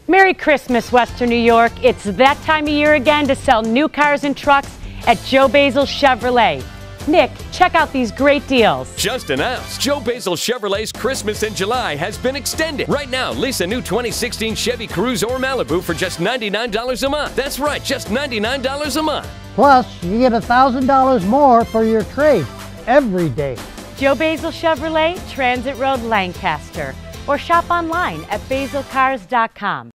Merry Christmas, Western New York. It's that time of year again to sell new cars and trucks at Joe Basil Chevrolet. Nick, check out these great deals. Just announced, Joe Basil Chevrolet's Christmas in July has been extended. Right now, lease a new 2016 Chevy Cruze or Malibu for just $99 a month. That's right, just $99 a month. Plus, you get $1,000 more for your trade every day. Joe Basil Chevrolet, Transit Road, Lancaster. Or shop online at basilcars.com.